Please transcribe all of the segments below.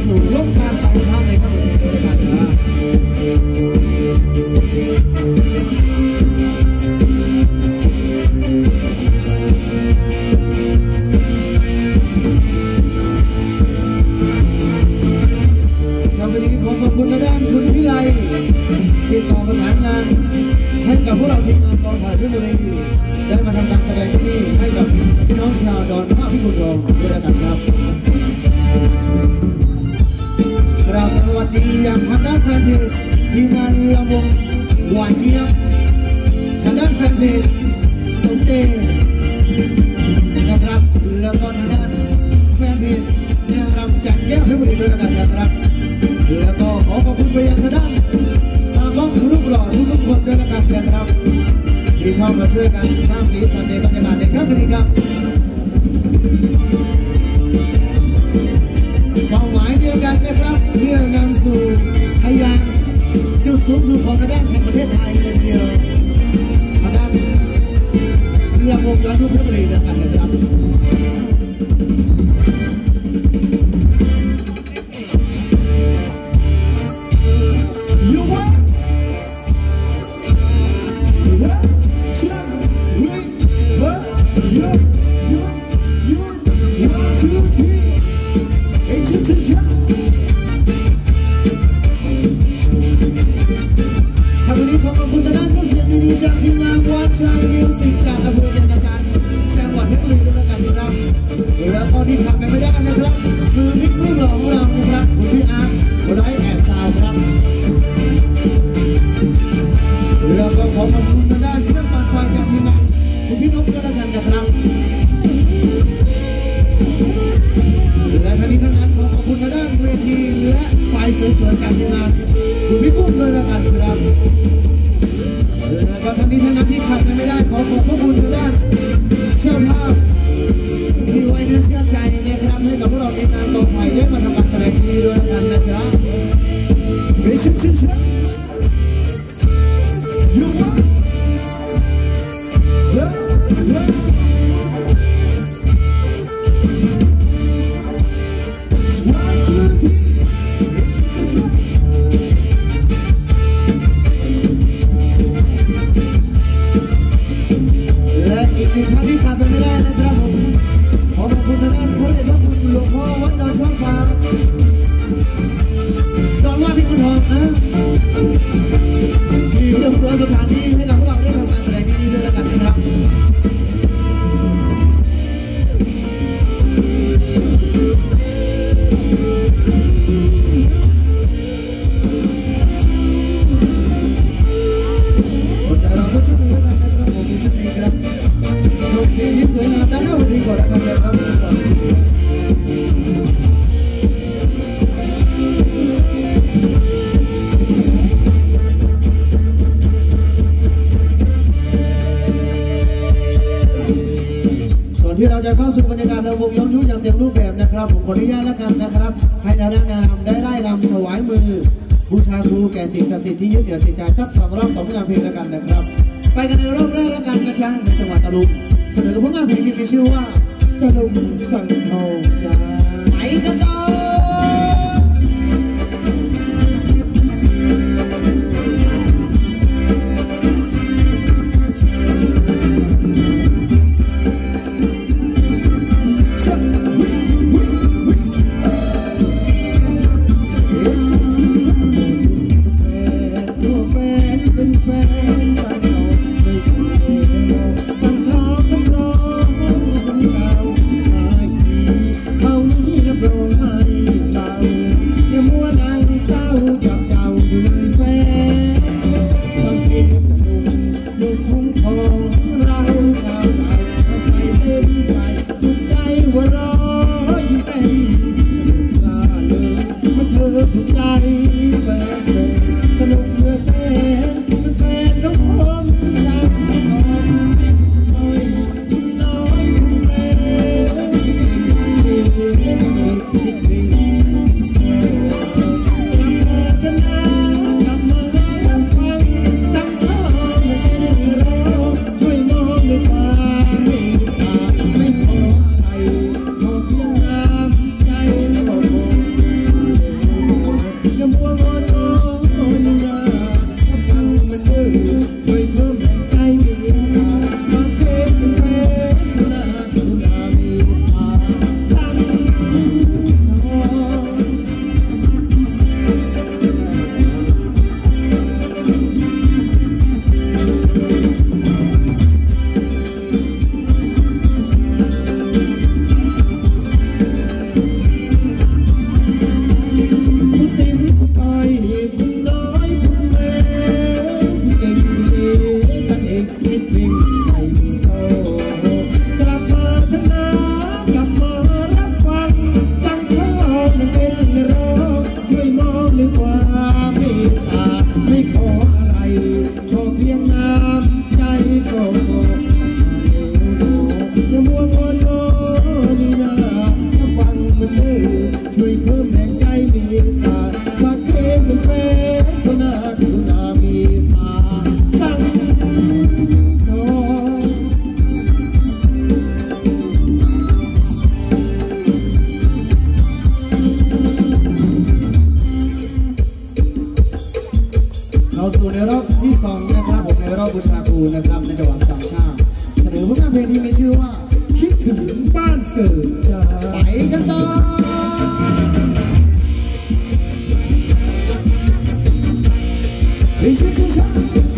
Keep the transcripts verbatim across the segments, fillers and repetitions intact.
สู่โลกการต่างประเทศในครับผมในการนะวันนี้ขอขอบคุณด้านคุณพิไลติดต่อประสานงานให้กับพวกเราทีมงานกองถ่ายที่บุรีได้มาทำการแสดงที่นี่ให้กับพี่น้องชาวดอนภาคพิบูลทองด้วยกันครับกราบสวัสดีอย่างทางด้านแฟนเพจทีมงานลำวงหวานเจี๊ยบทางด้านแฟนเพจสมเด็จนะครับแล้วก็ทางด้านแฟนเพจนางรำจันแก้วเพชรบุรีด้วยกันนะครับแล้วก็ขอขอบคุณไปยังทางด้านตากล้องรูปหล่อทุกๆคนด้วยกันนะครับที่เข้ามาช่วยกันสร้างสีสันในบรรยากาศในค่ำคืนนี้ครับเป้าหมายเดียวกันนะครับเพื่อนำสู่ทะยานจุดสูงสุดของทางด้านแห่งประเทศไทยเลยทีเดียวทางด้านเรือวงย้อนยุคเพชรบุรีด้วยกันนะครับจากทีมงานวัดชายมิวสิกจากอำเภอเมืองจังหวัดเพชรบุรีด้วยกันนะครับแล้วก็ที่ทำกันไม่ได้นะครับคือมิกซ์รูปหล่อของเรานะครับคุณพี่อาร์ตคุณไร้แอบซาวครับแล้วก็ขอขอบคุณทางด้านเครื่องปั่นไฟจากทีมงานคุณพี่นพด้วยกันนะครับและทั้งนี้ทั้งนั้นขอขอบคุณทางด้านเวทีและไฟสวยๆจากทีมงานคุณพี่กุ้งด้วยกันครับแล้วก็ทั้งนี้ทั้งนั้นที่ขาดกันไม่ได้ขอขอบพระคุณทางด้านเชี่ยวภาพที่ไว้เนื้อเชื่อใจนะครับให้กับพวกเราในงานกองไผ่ได้มาทำการแสดงที่นี่ด้วยกันนะจ๊ะเฮ้ยชิชิชิยูวะเฮ้ยเฮ้ยวันทูทีเฮ้ยชิชิชิอีกหนึ่งท่านที่ขาดไปไม่ได้นะครับผมขอขอบคุณทางด้านพระเดชพระคุณหลวงพ่อวัดดอนช่องฟ้าดอนว่าพิกุลทองนะที่เรื่องเรือสถานที่ให้กับพวกเราได้ทำการแสดงที่นี่ด้วยกันนะครับขอบใจเราทุกชุดด้วยกันนะครับผมมีชุดนี้ครับโอเคนี่สวยงามด้านหน้าวันนี้ก่อนนะครับเลยครับก่อนที่เราจะเข้าสู่บรรยากาศระบบย้อนยุคอย่างเต็มรูปแบบนะครับผมขออนุญาตแล้วกันนะครับให้ดารานาำได้ไล่รำถวายมือบูชาครูแก่สิ่งศักดิ์สิทธิ์ที่ยึดเหนี่ยวจิตใจสักสองรอบสองงานเพลงแล้วกันนะครับไปกันในรอบแรกแล้วกันกระชังในจังหวัดตะลุงเสนอผลงานเพลงที่มีชื่อว่าตะลุงสังทองไปกันต่อ Hãy subscribe cho kênh Ghiền Mì Gõ để không bỏ lỡ สองนะครับผมในรอบบูชาครูนะครับในจังหวัดสามชาติเสนอผลงานเพลงที่มีชื่อว่าคิดถึงบ้านเกิดไปกันต่อเฮ้ยช่วยช่วยช่วย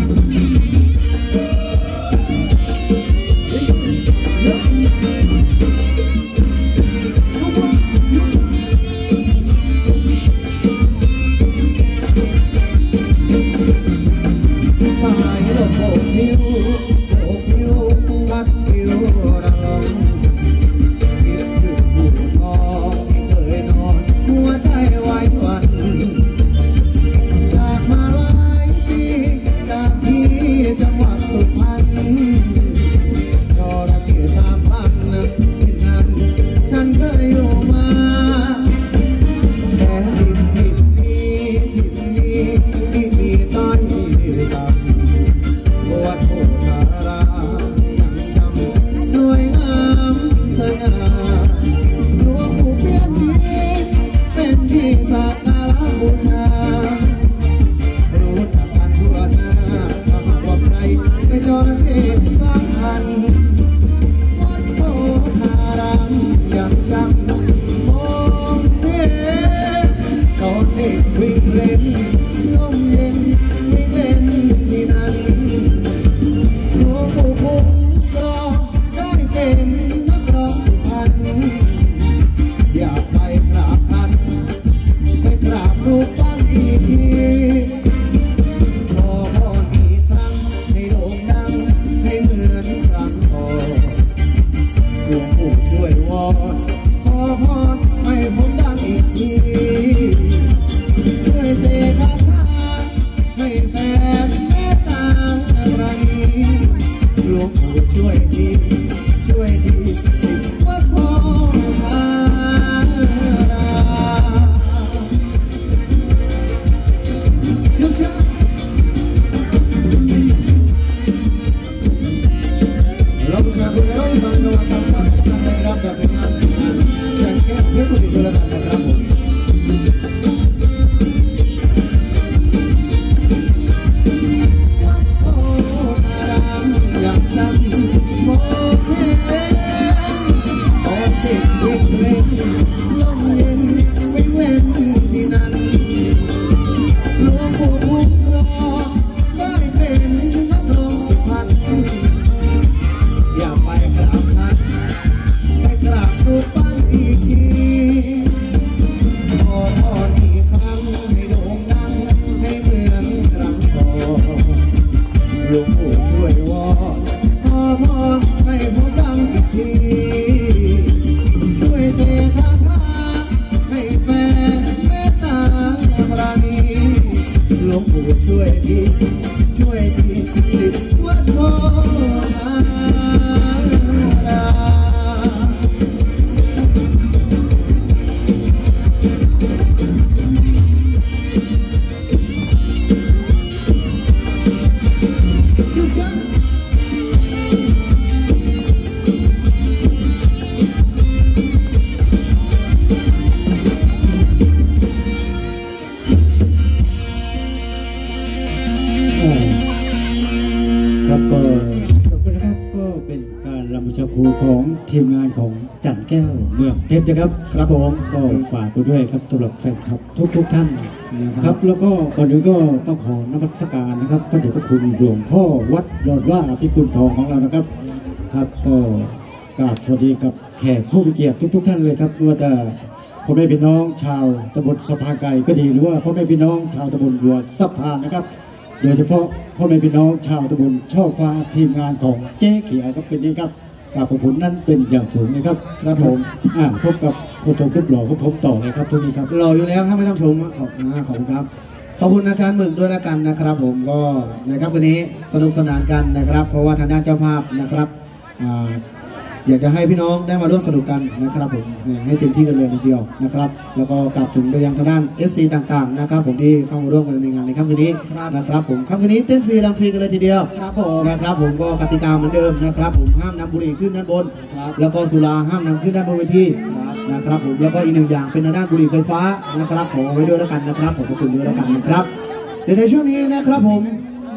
ทีมงานของจันแก้วเมืองเพชรนะครับครับผมก็ฝากไปด้วยครับสำหรับแฟนคลับทุกทุกท่านนะครับแล้วก็ก่อนอื่นก็ต้องขอนมัสการนะครับพระเดชพระคุณหลวงพ่อวัดยอดว่าพิกุลทองของเรานะครับครับก็กราบสวัสดีกับแขกผู้มีเกียรติทุกทุกท่านเลยครับว่าจะพ่อแม่พี่น้องชาวตำบลสะพานไก่ก็ดีหรือว่าพ่อแม่พี่น้องชาวตำบลบัวสะพานนะครับโดยเฉพาะพ่อแม่พี่น้องชาวตำบลช่อฟ้าทีมงานของเจ๊เขียวครับเป็นนี้ครับกราบขอบคุณนั้นเป็นอย่างสูงนะครับครับผมอ่าพบกับผู้ชมทุกหล่อพบต่อเลยครับทุกนี้ครับหล่ออยู่แล้วครับไม่ต้องชมขอบคุณขอบคุณครับขอบคุณอาจารย์หมึกด้วยแล้วกันนะครับผมก็นะครับวันนี้สนุกสนานกันนะครับเพราะว่าทางด้านเจ้าภาพนะครับอ่า อยากจะให้พี่น้องได้มาร่วมสนุกกันนะครับผมให้เต็มที่กันเลยทีเดียวนะครับแล้วก็กลับถึงไปยังทางด้าน เอฟ ซี ต่างๆนะครับผมที่เข้ามาร่วมกันในงานในค่ำคืนนี้นะครับผมค่ำคืนนี้เต้นฟรีรำฟรีกันเลยทีเดียวครับผมนะครับผมก็กติกาเหมือนเดิมนะครับผมห้ามนำบุหรี่ขึ้นด้านบนแล้วก็สุราห้ามนำขึ้นด้านบนเวทีนะครับผมแล้วก็อีกหนึ่งอย่างเป็นทางด้านบุหรี่ไฟฟ้านะครับขอไว้ด้วยแล้วกันนะครับขอบคุณด้วยแล้วกันนะครับในช่วงนี้นะครับผม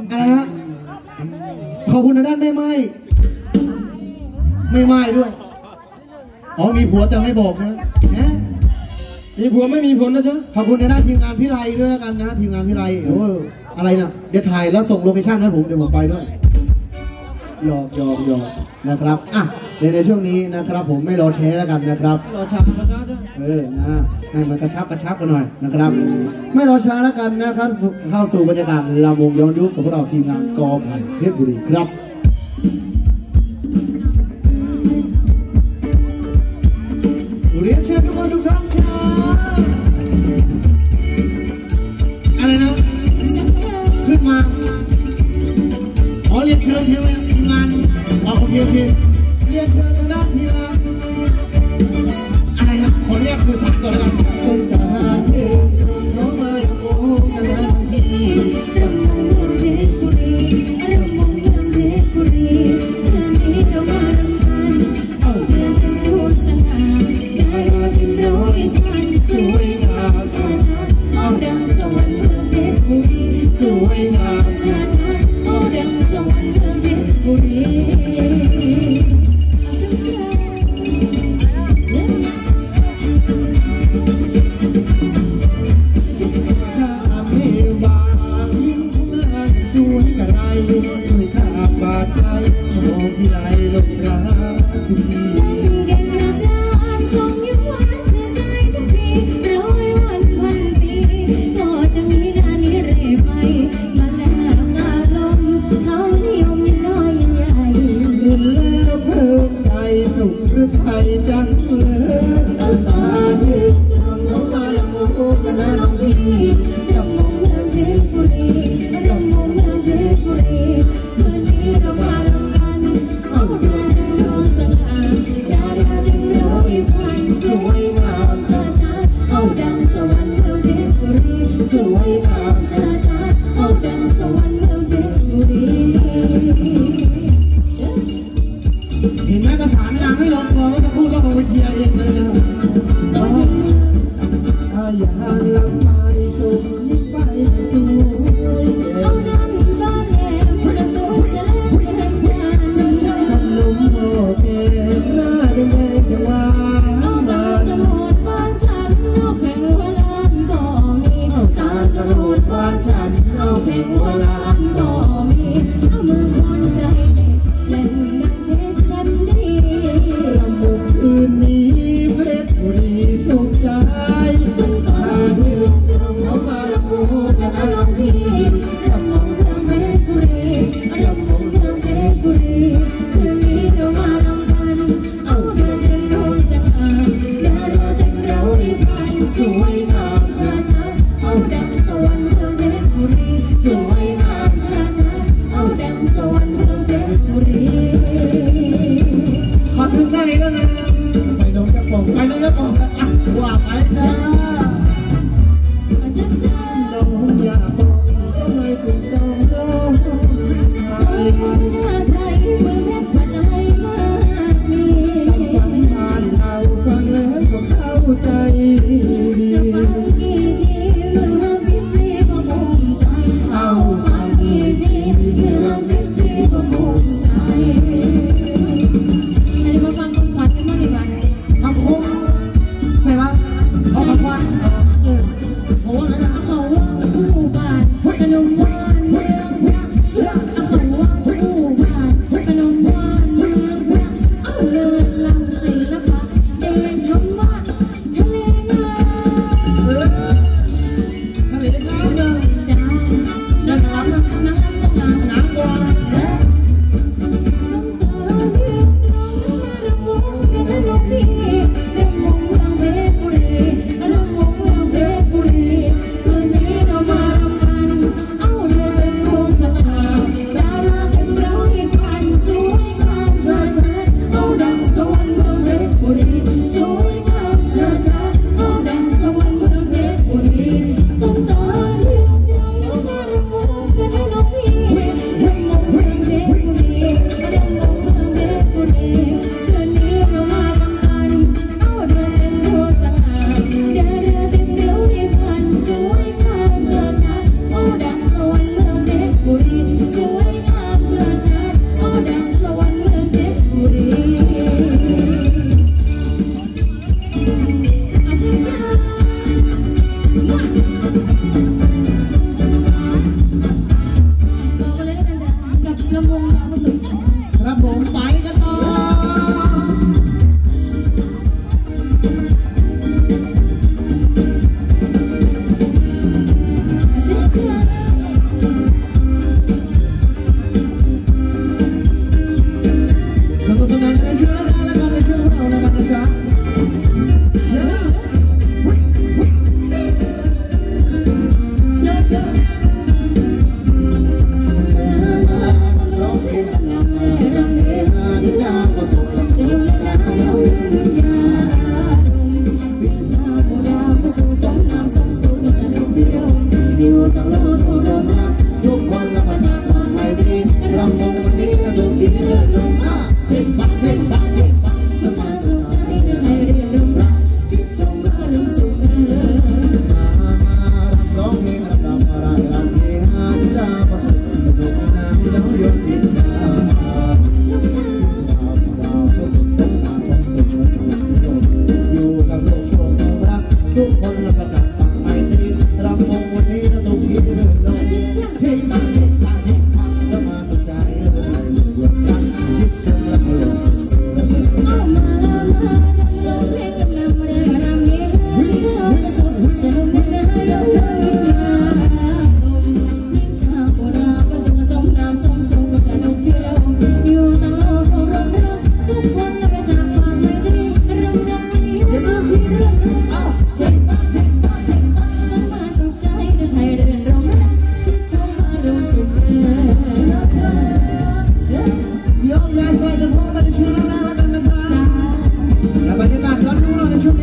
อะไรฮะขอบคุณทางด้านแม่ไม้ไม่ไม้ด้วยอ๋อมีผัวแต่ไม่บอกนะมีผัวไม่มีผลนะจ๊ะขอบคุณทางด้านทีมงานพี่ไลด้วยแล้วกันนะทีมงานพี่ไลโอ้อะไรนะเดี๋ยวถ่ายแล้วส่งโลเคชั่นให้ผมเดี๋ยวผมไปด้วยหยอกหยอกหยอกนะครับอ่ะในในช่วงนี้นะครับผมไม่รอแชร์แล้วกันนะครับรอช้าช้าจ้ะเออนะให้มันกระชับกระชับกันหน่อยนะครับไม่รอช้าแล้วกันนะครับเข้าสู่บรรยากาศลำวงย้อนยุคกับพวกเราทีมงานกอไผ่เพชรบุรีครับเรียนเชิญทุกคนทุกท่านจ้าอะไรนะขึ้นมาขอเรียนเชิญทีมงานอ๋อโอเคโอเคเรียนเชิญทางด้านทีมงานอะไรนะขอเรียกคือถามก่อนแล้วกันคนทหารเองน้องมาโอ้กันนะที่รำมองเมืองเพชรบุรีรำมองเมืองเพชรบุรีเมื่อนี้เรามารำพันเอาเมืองเป็นโทษสง่าดาราเป็นร้อยพัน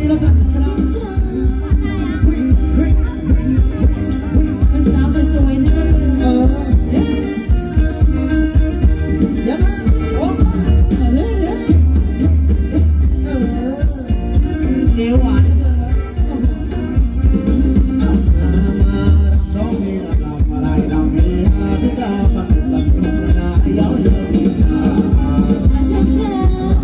แล้วกันนะครับสาวสวยๆทั้งนั้นเลยเออเดี๋ยวนะโอ้เออเดี๋ยวหวานเลยมาร้องเพลงรำอะไรรำมีฮาพิจารณาตุลันตุนนาเยาเยาดีนาอาชับเจ้า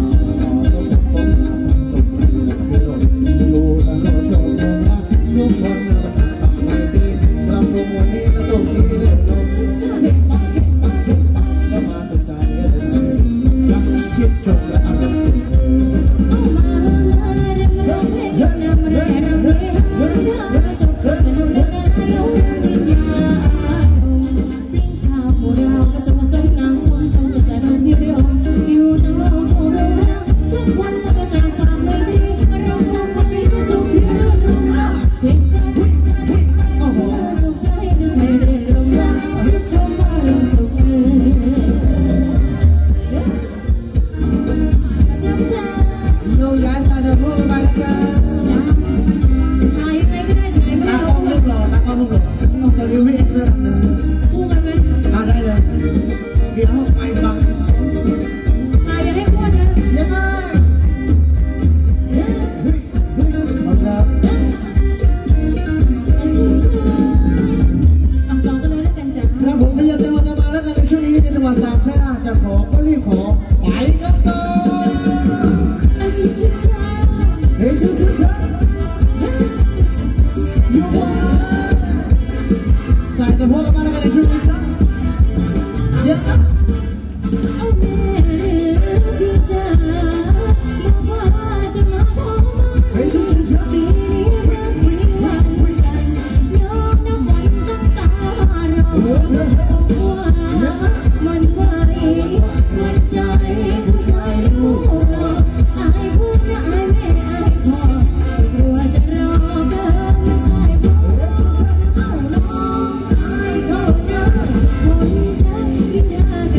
อยู่ตลอดชมรักทุกคนมาประทานความไม่ดีทำทุกวันนี้และตรงนี้เล่นโลกสุดท้ายเทปังเทปังเทปังแล้วมาสนใจกันเลยรักชิดชมและอารมณ์สุดเลยเอามามาเริ่มร้องเพลงนำเรื่องรำเพลงหาดาวสุขสนุกเดินหน้ายาววิญญาณปลิ้งข่าวพวกเราก็ส่งส่งน้ำส่งส่งจะสนุกพิรมอยู่ตลอดชมรักทุกวันและประจานความไม่ดีเราคงวันนี้สุขที่ลื่นลมเทปังเทปังโอ้โหสุขใจคือใครเรียนลมรักชื่นชมอารมณ์สุขจำใจโยย้ายตาเธอพูดไปจ้าถ่ายยังไงก็ได้ถ่ายไม่ตาได้กล้องรูปหล่อตากล้องรูปหล่อตอนนี้วิ่งเรื่องนึงคู่กันไหมมาได้เลยเดี๋ยวไปบังถ่ายอย่าให้อ้วนนะยังไงมาครับอ่ะลองกันเลยแล้วกันจ้ะครับผมพยายามจะมามาแล้วกันในช่วงนี้ในจังหวัดสามชาติจะขอก็รีบขอไปกันต่ออาจจะจะช้าเฮ้ยชื่อชื่อชื่ออยู่บ้านใส่แต่พวกกันมาแล้วกันในช่วงนี้จ้าเยอะนะเอาแม่เรือพี่จ๋าบอกว่าจะมาขอมาเฮ้ยชื่อชื่อชื่อปีนี้รักมีวันกันยอมน้ำวันตั้งตารอว่ามันไหวมันใจผู้ชายรู้รออายพูดจะอายแม่อายพ่อกลัวจะรอเกินไม่ใส่บุญเอาน้องอายเขาเดินคนใจยิ่งหา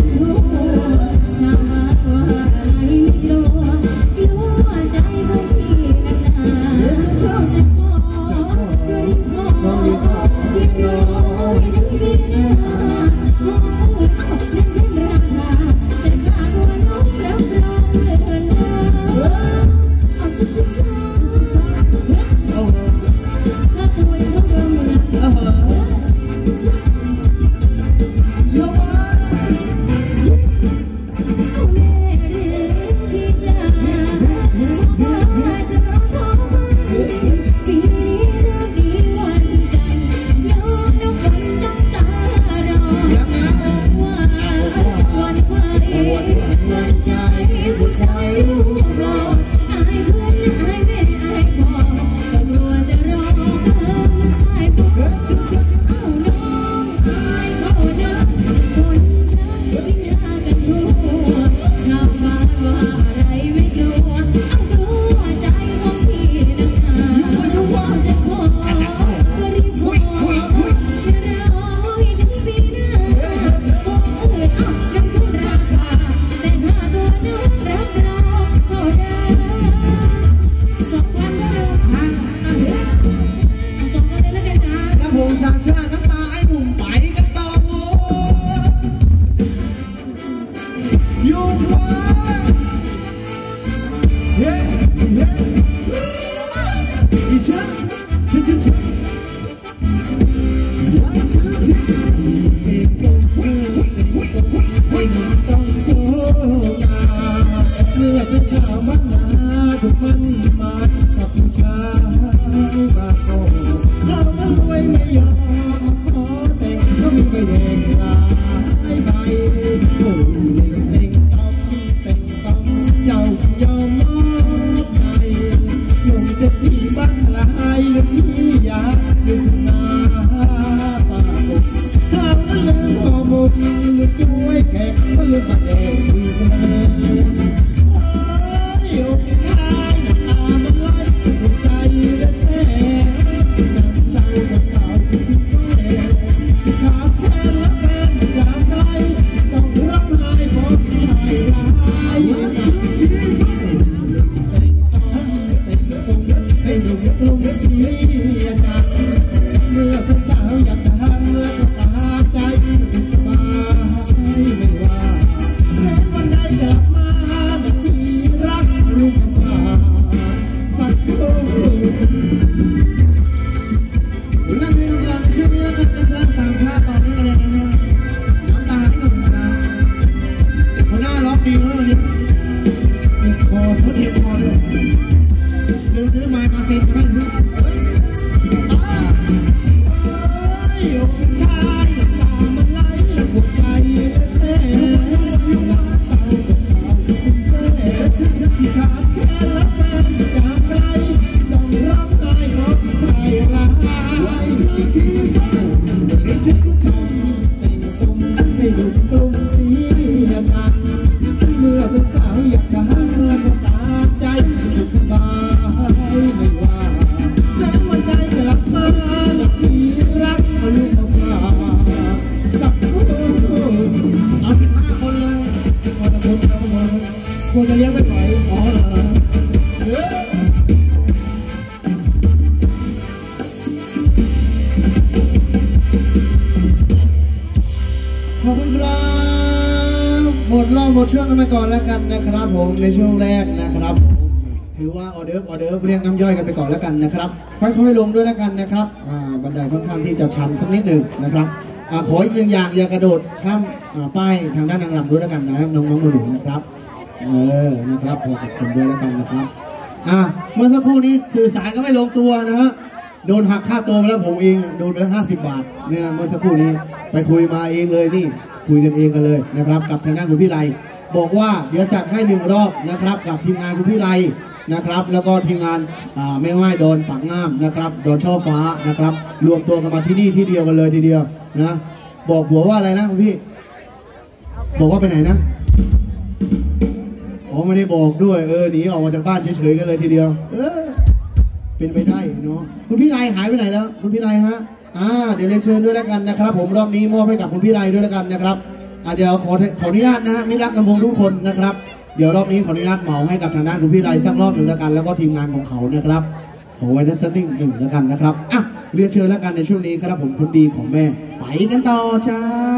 นุ่มกรุงเสียจังเมื่อคนสาวอยากจะหาเมื่อคนตาใจสุขสบายไม่ว่าแม้วันใดกลับมาแต่ที่รักลูกฟ้าสักครู่นั่นเองเราในช่วงนี้แล้วกันนะจ๊ะต่างชาติตอนนี้เลยนะน้ำตาให้หนุ่มนะหัวหน้าร้องดีแล้ววันนี้เด็กคอเขาเด็กคอด้วยเดี๋ยวซื้อไม้มาเซ็นให้ด้วยชายตามันไหลหัวใจเซ่น้ำเศร้าเซ่ชื่อชื่อที่ขาดแค่ละแฟนจากไกลต้องรับใจของชายรักไว้ชื่อที่ฟังให้ชื่อที่ชมให้ตุ้มให้ดุมตุ้มสีดังเมื่อเป็นสาวอยากจะหาเมื่อเป็นตาใจสุขสบายไม่ว่าแม้วันใดกลับมาจากที่รักมาลูกมาพาสักคนเอาสิบห้าคนเลยพอจะคนเราหมดควรจะเลี้ยงไม่ไหวอ๋อเหรอขอบคุณครับหมดรอบหมดช่วงกันไปก่อนแล้วกันนะครับผมในช่วงแรกนะครับถือว่าออเดิร์ฟออเดิร์ฟเรียกน้ำย่อยกันไปก่อนแล้วกันนะครับค่อยๆลงด้วยแล้วกันนะครับบันไดค่อนข้างที่จะชันสักนิดหนึ่งนะครับขออีกหนึ่งอย่างอย่ากระโดดข้ามป้ายทางด้านนางรำด้วยแล้วกันนะน้องๆหนูๆนะครับเออนะครับขอบคุณด้วยแล้วกันนะครับอ่าเมื่อสักครู่นี้สื่อสารก็ไม่ลงตัวนะฮะโดนหักค่าตัวมาแล้วผมเองโดนไปห้าสิบบาทเนี่ยเมื่อสักครู่นี้ไปคุยมาเองเลยนี่คุยกันเองกันเลยนะครับกับทางด้านคุณพี่ไลบอกว่าเดี๋ยวจัดให้หนึ่งรอบนะครับกับทีมงานคุณพี่ไลนะครับแล้วก็ทีมงานแม่ไม้โดนปักง่ามนะครับโดนช่อฟ้านะครับรวมตัวกันมาที่นี่ที่เดียวกันเลยทีเดียวนะบอกผัวว่าอะไรนะคุณพี่บอกว่าไปไหนนะอ๋อไม่ได้บอกด้วยเออหนีออกมาจากบ้านเฉยๆกันเลยทีเดียวเออเป็นไปได้เนาะคุณพี่ไลหายไปไหนแล้วคุณพี่ไลฮะอ่าเดี๋ยวเรียนเชิญด้วยแล้วกันนะครับผมรอบนี้มอบให้กับคุณพี่ไลด้วยแล้วกันนะครับอ่าเดี๋ยวขอขออนุญาตนะฮะมิตรรักลำวงทุกคนนะครับเดี๋ยวรอบนี้ขออนุญาตเหมาให้กับทางด้านคุณพี่ไลสักรอบหนึ่งแล้วกันแล้วก็ทีมงานของเขานะครับขอไว้ในสักนิดหนึ่งแล้วกันนะครับอ่ะเรียนเชิญแล้วกันในช่วงนี้ครับผมคนดีของแม่ไปกันต่อจ้า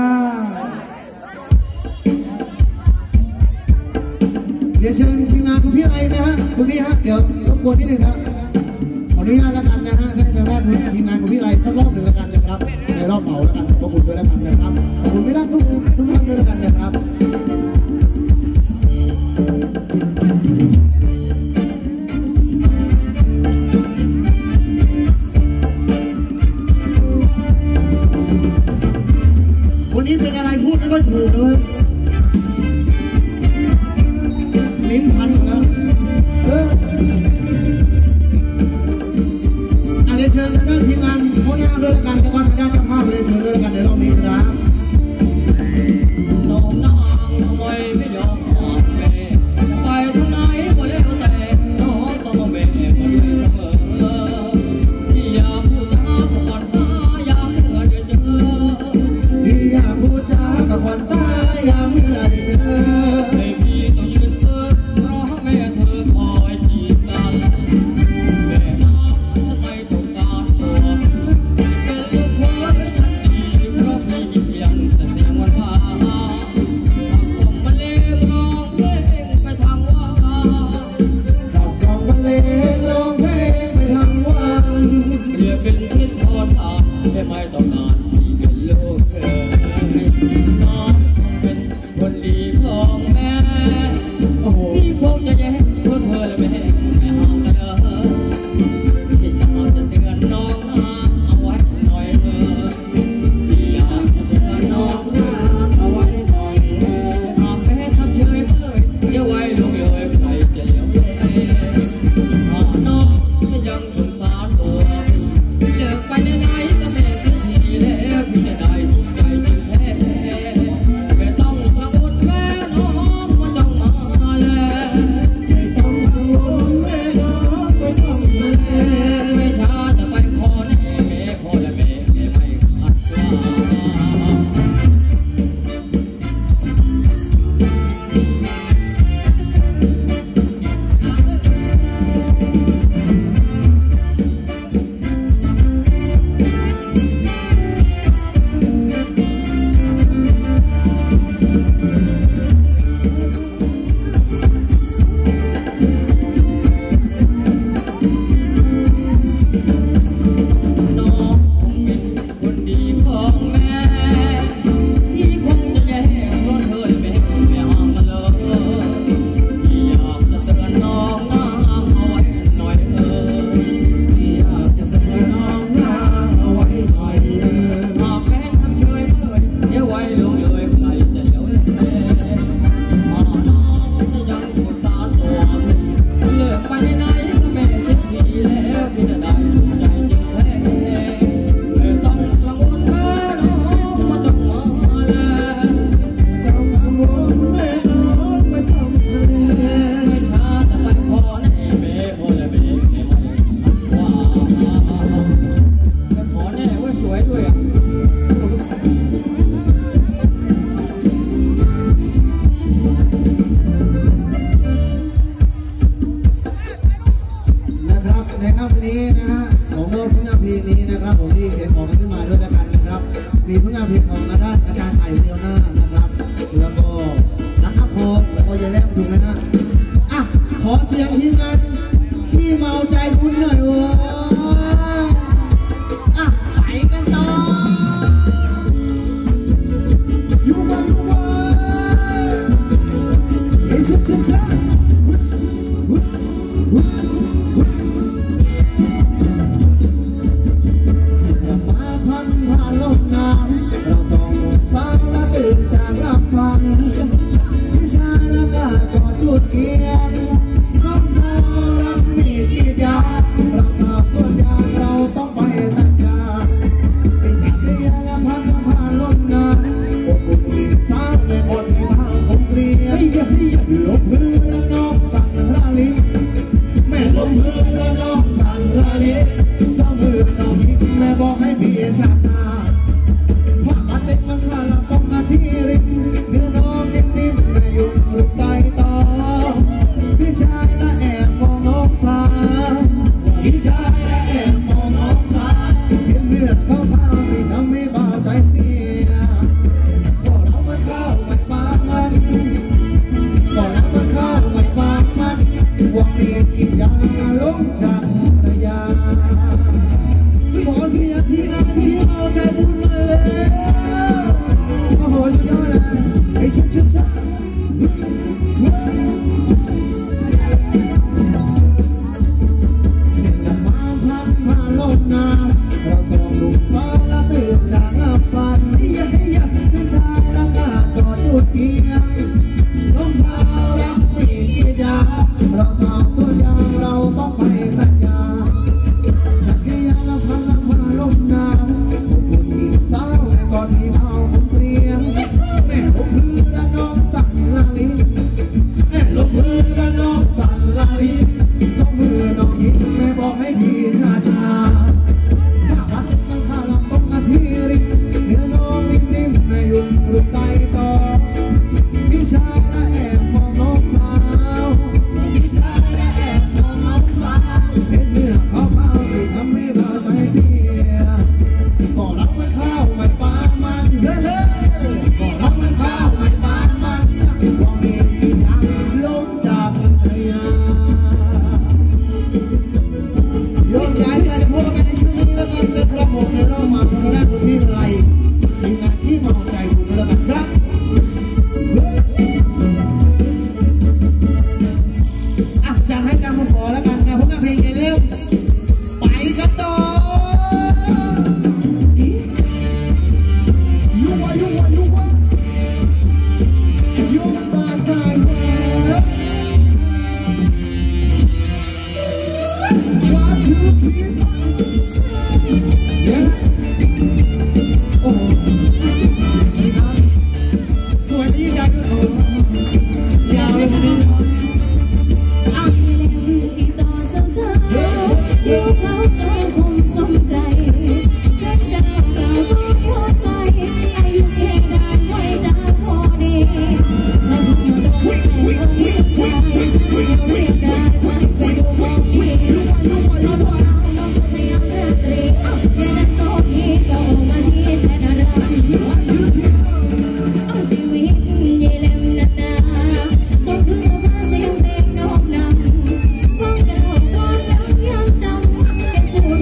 เรียนเชิญทีมงานคุณพี่ไลนะฮะคุณพี่ฮะเดี๋ยวรบกวนนิดหนึ่งครับขออนุญาตแล้วกันนะฮะให้ทางด้านทีมงานคุณพี่ไลสักรอบหนึ่งแล้วกันนะครับในรอบเหมาแล้วกันขอบคุณด้วยแล้วกันนะครับขอบคุณไม่รักทุกทุกท่านด้วยแล้วกันนะครับวันนี้เป็นอะไรพูดไม่ค่อยถูกเลยลิ้นพันหมดแล้วเอออันนี้เชิญทางด้านทีมงานโค้ชหน้าด้วยแล้วกันแล้วก็ทางด้านเจ้าภาพเลยเชิญด้วยแล้วกันในรอบนี้ครับน้องนางทำไมไม่ยอมออกแม่ไปทางไหนก็แล้วแต่น้องต้องแม่มาด้วยเสมอที่อยากพูดจาก่อนตายอยากเมื่อเจอเจอที่อยากพูดจากับคนตายอยในค่ำนี้นะฮะของผลงานเพลงนี้นะครับผมที่เขียนขอกันขึ้นมาด้วยกันนะครับมีผลงานเพลงของอาจารย์อาจารย์ไผ่เดียวหน้านะครับแล้วก็นักขับโคแล้วก็ยายแรมถูกไหมฮะอ่ะขอเสียงทีมงานที่เมาใจคุณหน่อยว้าอ่ะไปกันต่ออยู่บ้านอยู่บ้านเฮ้ยชิดชิดชิดมาพันผ่านลมน้ำเราต้องฟังและตื่นจากรับฟังวิชาและการกอดจุดเกียงน้องสาวรักมีกี่ยาเราทำส่วนยาเราต้องไปตัดยาเป็นจักรยานและพันผ่านลมน้ำอบอุ่นอิ่มสาวในคนที่บ้านผมเกลียดลบมือและน้องสั่งลาลิแม่ลบมือและน้องสั่งลาลิสองมือน้องยิ้มแม่บอกให้เบียดชาชาผ้ามัดเด็กมันขาดละต้องมาที่ริมเนื้อน้องนิ่มๆแม่ยุ่งหุบไตต่อพี่ชายละแอบมองน้องฟ้าพี่ชายละแอบมองน้องฟ้าเห็นเลือดเข้าข้าวที่ทำให้เบาใจเสียก็เรามันเข้าไม่ปากมันก็เรามันเข้าไม่ปากมันหวังมีกินยาลงจากตะยาขอเสียที่งานที่เอาใจบุญมาแล้วโอ้โหสุดยอดเลยไอ้ชิดชิดชิดมาพันผ่านลมน้ำเราสองหนุ่มสาวและตื่นจากหลับฝันพี่ชายและกาดกอดจุดเกียงน้องสาวรักมีกี่ยาเราสาวส่วนยางเราต้องไปตัดยาจักรยานและพันและผ่านลมน้ำอบอุ่นอิ่มสาวในก่อนที่เมาผมเปลี่ยนแม่ลบมือและน้องสั่งลาลิแม่ลบมือและน้องสั่งลาลิสองมือน้องยิ้มแม่บอกให้พี่ชาชาถ้าวัดมันข้าลำต้องมาที่ริมเนื้อน้องนิ่มๆแม่ยุ่งรุดไตต่อพี่ชายและแอบมองน้องสาวพี่ชายและแอบมองน้องสาวเห็นเนื้อเขาเมาที่ทำให้เบาใจเสียก็รักมันเข้าไม่ปามันเฮ้ยก็รักมันเข้าไม่ปามันหวังมีกี่ทางลงจากทะยายกย้ายการจะพูดกันในช่วงนี้แล้วกันนะครับผมในรอบมาของแรกคุณพี่ไรทีมงานที่เมาใจคุณแล้วกันครับอ่ะจะให้การมาขอแล้วกันนะพวกงานเพลงเร็วไปกันต่อยูวายูวายูวายูวาใจว่าทูพีเนี่ยโอ้นี่ครับสวยดีจังโอ้ยาวเลยทีนี้ที่ต่อสาวๆอยู่เขาก็คงสนใจฉันดาวเราก็โคตรไปอายุแค่ได้ไว้จากพอดีเราทำมาโดนแต่คนอื่นได้ฉันเดียวเรียกได้ไว้ไปดูมองพี่เราเราเราพยายามราตรีอย่าดันโซนนี้ก็มาที่แทนอะไรเอาชีวิตเย่เล่มนานาต้องพึ่งพาเสียงเพลงน้องนำฟังกันเอาความรักยังจำเป็นส่วน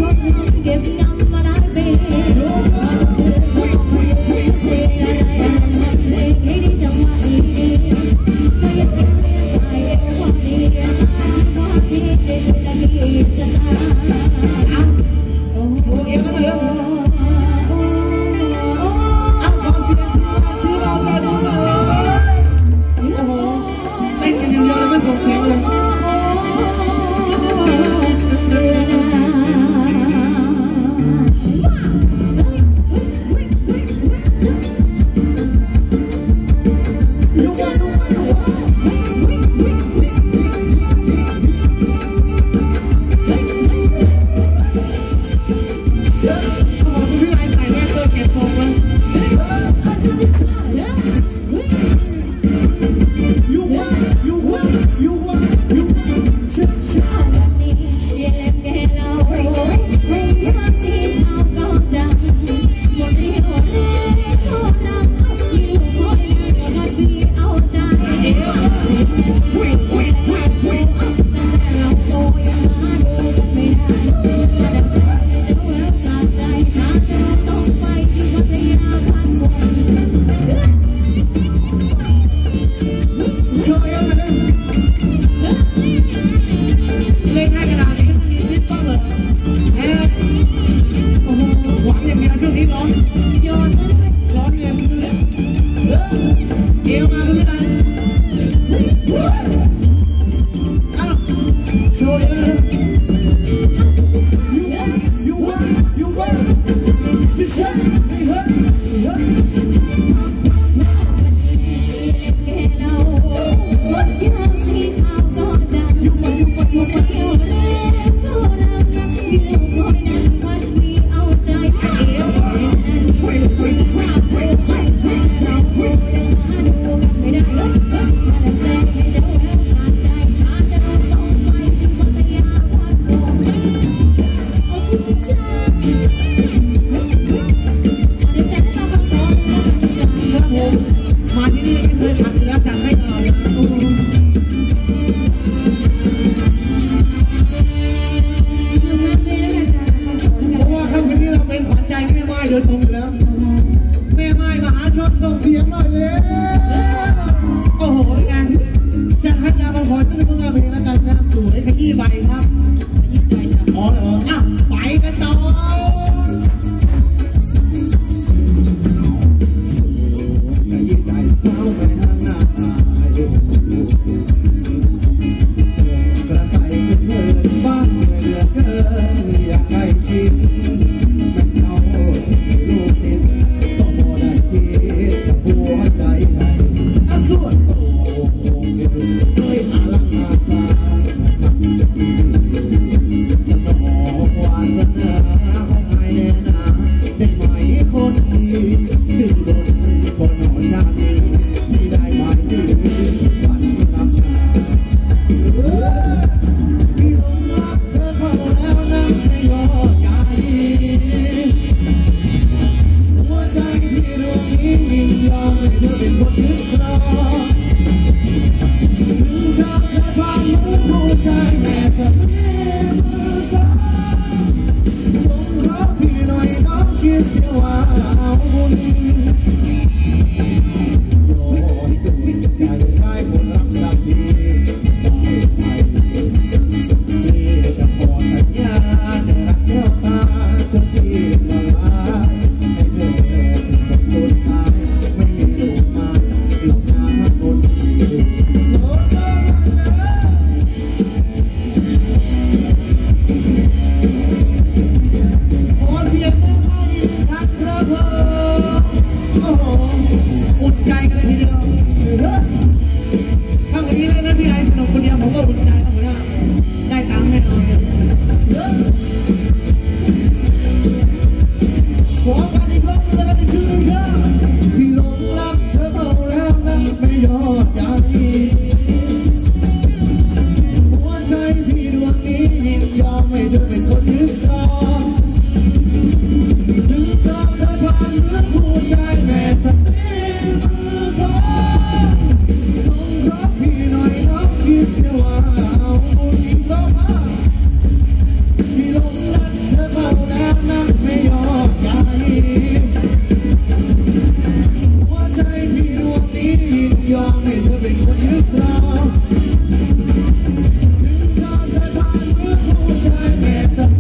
Thank you.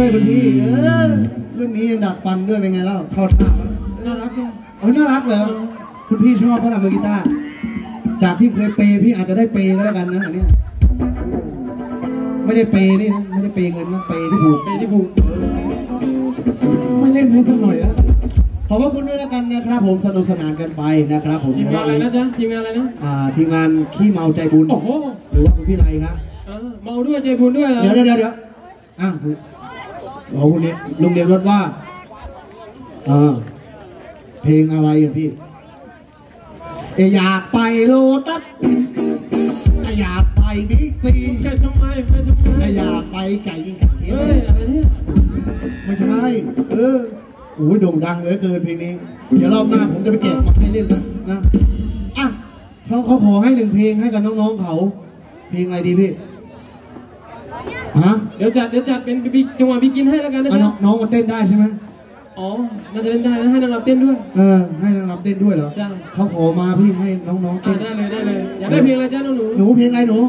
ด้วยคุณพี่เออรุ่นนี้ยังดัดฟันด้วยเป็นไงเล่าเข้าท่าน่ารักใช่ไหมเออน่ารักเหรอคุณพี่ชอบเขาทำมือกีตาร์จากที่เคยเปย์พี่อาจจะได้เปย์ก็แล้วกันนะอันนี้ไม่ได้เปย์นี่นะไม่ได้เปย์เงินนะเปย์ที่ผูกเปย์ที่ผูกไม่เล่นให้สักหน่อยนะขอบคุณด้วยแล้วกันนะครับผมสนุกสนานกันไปนะครับผมทีมงานอะไรนะจ๊ะทีมงานอะไรนะอ่าทีมงานขี้เมาใจบุญโอ้โหหรือว่าคุณพี่ไรครับเมาด้วยใจบุญด้วยเดี๋ยวเดี๋ยวเดี๋ยวอ่ะโอ้คุณนี้ลุงเรียนรถว่าอ่าเพลงอะไรอ่ะพี่อยากไปโลตัสอยากไปบิ๊กซีไปทำไมไปทำไมอยากไปไก่ยิงไก่เฮ้ยอะไรเนี่ยไม่ใช่เออโอ้ยโด่งดังเลยเกินเพลงนี้เดี๋ยวรอบหน้าผมจะไปแกะมาให้เล่นนะนะอ่ะเขาเขาขอให้หนึ่งเพลงให้กับน้องๆเขาเพลงอะไรดีพี่ฮะเดี๋ยวจัดเดี๋ยวจัดเป็นบิ๊กจังหวะบิ๊กกินให้แล้วกันนะจ๊ะน้องมาเต้นได้ใช่ไหมอ๋อน่าจะเล่นได้นะให้นางรำเต้นด้วยเออให้นางรำเต้นด้วยเหรอใช่เขาขอมาพี่ให้น้องๆเต้นได้เลยได้เลยอยากได้เพลงอะไรจ้าหนูหนูเพลงอะไรหนู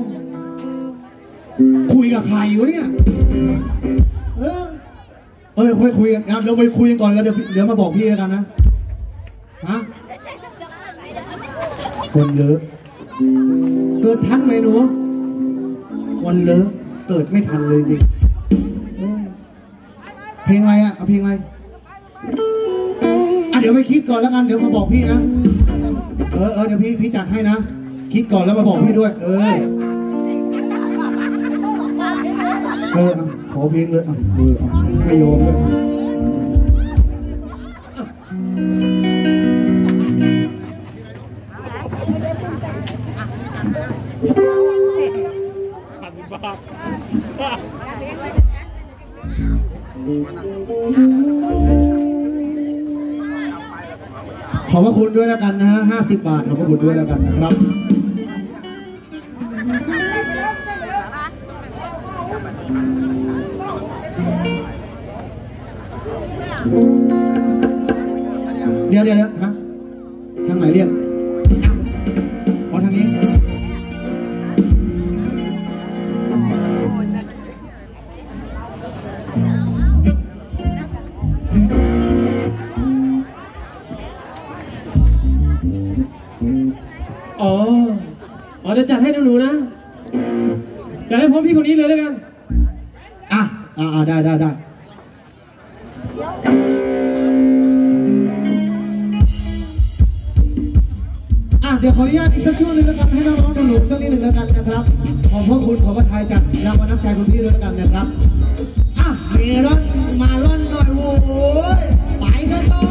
คุยกับใครวะเนี่ยเออเออไปคุยกันครับเราไปคุยกันก่อนแล้วเดี๋ยวเดี๋ยวมาบอกพี่แล้วกันนะฮะคนเลิกเกิดทันไหมหนูวันเลิกเกิดไม่ทันเลยจริงเพลงอะไรอ่ะเอาเพลงอะไรอ่ะเดี๋ยวไปคิดก่อนแล้วกันเดี๋ยวมาบอกพี่นะเออเออเดี๋ยวพี่พี่จัดให้นะคิดก่อนแล้วมาบอกพี่ด้วยเออเออขอเพลงเลยอ่ะเออไม่ยอมเลยขอบพระคุณด้วยแล้วกันนะฮะห้าสิบบาทขอบพระคุณด้วยแล้วกันนะครับเดี๋ยวเดี๋ยวเดี๋ยวฮะทางไหนเรียกอ๋อทางนี้อ๋ออ๋อเดี๋ยวจัดให้หนูๆนะจัดให้พร้อมพี่คนนี้เลยแล้วกันอ่ะอ่าได้ได้ได้อ่ะเดี๋ยวขออนุญาตอีกสักช่วงนึงแล้วกันให้น้องๆหนูๆสักนิดหนึ่งแล้วกันนะครับขอบพระคุณขอพระทัยจากรางวัลน้ำใจคุณพี่ด้วยแล้วกันนะครับอ่ะเมรอนมาล่อนหน่อยโว้ยไปกันต่อ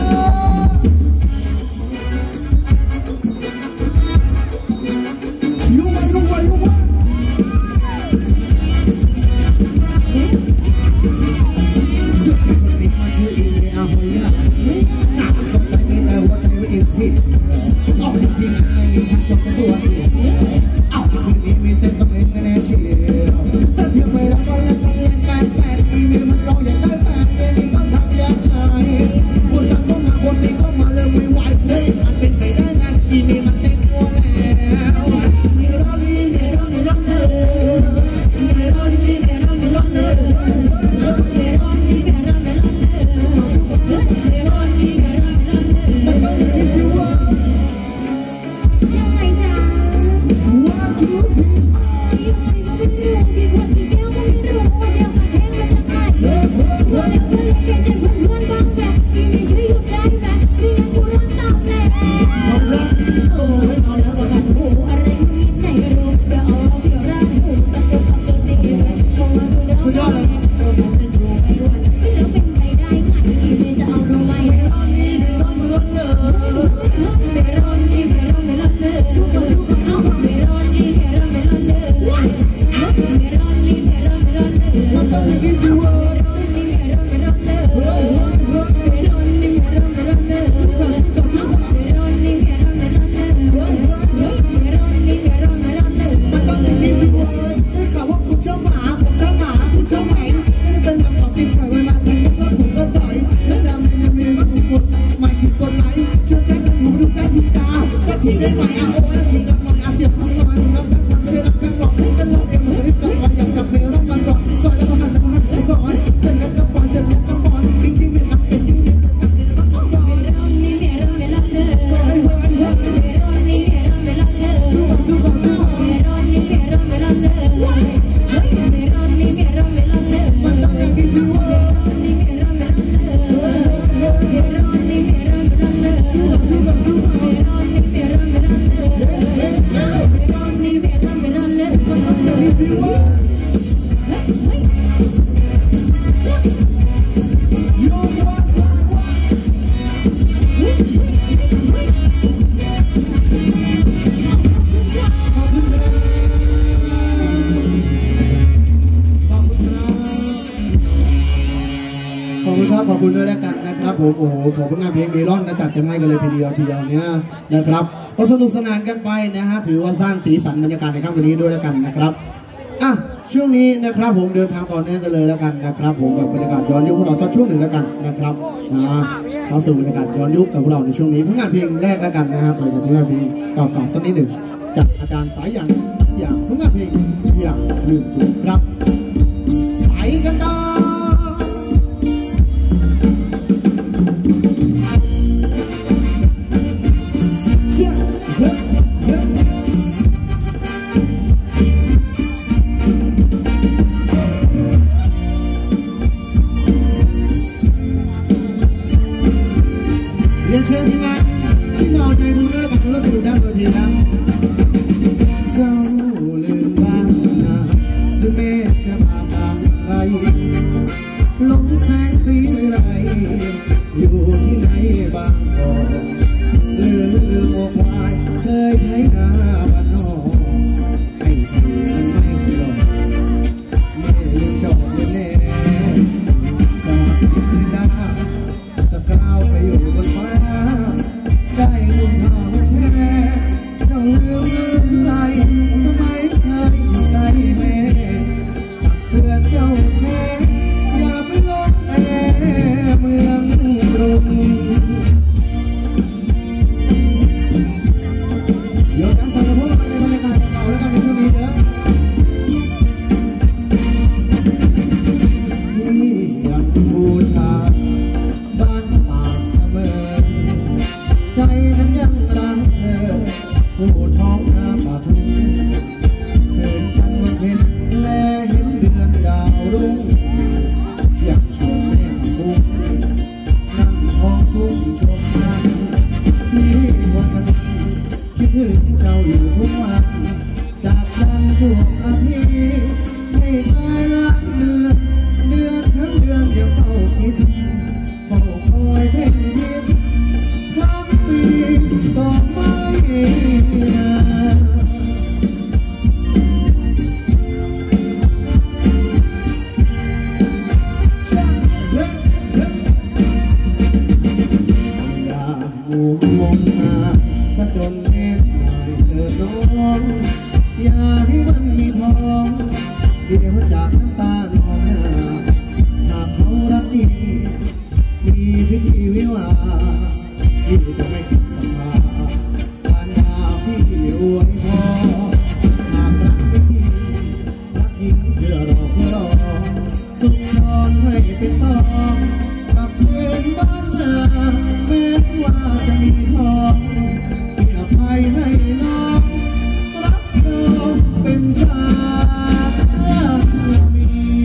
ขอบคุณด้วยแล้วกันนะครับผมโอ้โหขอผลงานเพลงเมลอนนะจัดกันให้กันเลยทีเดียวทีเดียวเนี้ยนะครับก็สนุกสนานกันไปนะฮะถือว่าสร้างสีสันบรรยากาศในค่ำวันนี้ด้วยแล้วกันนะครับอ่ะช่วงนี้นะครับผมเดินทางต่อเนื่องกันเลยแล้วกันนะครับผมกับบรรยากาศย้อนยุคพวกเราสักช่วงหนึ่งแล้วกันนะครับนะเข้าสู่บรรยากาศย้อนยุคกับพวกเราในช่วงนี้ผลงานเพลงแรกแล้วกันนะครับเปิดผลงานเพลงเก่าๆสักนิดหนึ่งจากอาจารย์สายอย่างอย่างผลงานเพลงอย่างลืมถูกครับไปกันต่อเรียนเชิญทีมงานที่มาเอาใจบุญด้วยกับคุณรัศมีด้านตัวทีนะเจ้าลืมบ้างนะหรือเมฆจะมาบางไปหลงแสงสีไรอยู่ที่ไหนบางกอกหรือลืมอกวายเคยใช้หน้าบ้านนอกไอ้ที่มันไม่กลอดเมื่อลืมจอดแน่จอดไม่ได้สกาวไปอยู่บนฟ้าได้ลุมเท้าแม่เจ้าลืมลืมใจสมัยเคยอยู่ใกล้แม่เพื่อนเจ้าแท้อย่าไปลงแอเมืองกรุงโยนกันสักพวกในบรรยากาศเก่าแล้วกันในช่วงนี้เด้อที่อยากบูชาบ้านป่าเมืองใจนั้นยังรักเธอผู้ท้องนาป่าทุ่งคืนจันทร์วันเพ็ญและเห็นเดือนดาวรุ่งอยากชมแม่ทุ่งนั่งท้องทุ่งชมกันที่วันกันคิดถึงเจ้าอยู่ทุกวันจากจันทร์จวบอาทิตย์ให้คอยละเดือนเดือนทั้งเดือนยังเฝ้าคิดเฝ้าคอยเพ่งพิษทั้งปีก็ไม่นานอย่าหูมองมาซะจนเอ็นหน่อยเธอน้องอย่าให้มันมีท้องเดี๋ยวจากน้ำตาหนองหน้าหากเขารักจริงมีพิธีวิวาที่จะไม่คิดสัมภาผ่านดาวพี่อวยพรหากรักไม่จริงรักยิ่งเพื่อรอเพื่อรอสุขนอนให้เป็นต้องกับเพื่อนบ้านนาแม้ว่าจะมีทองที่อภัยให้น้องรับน้องเป็นสามี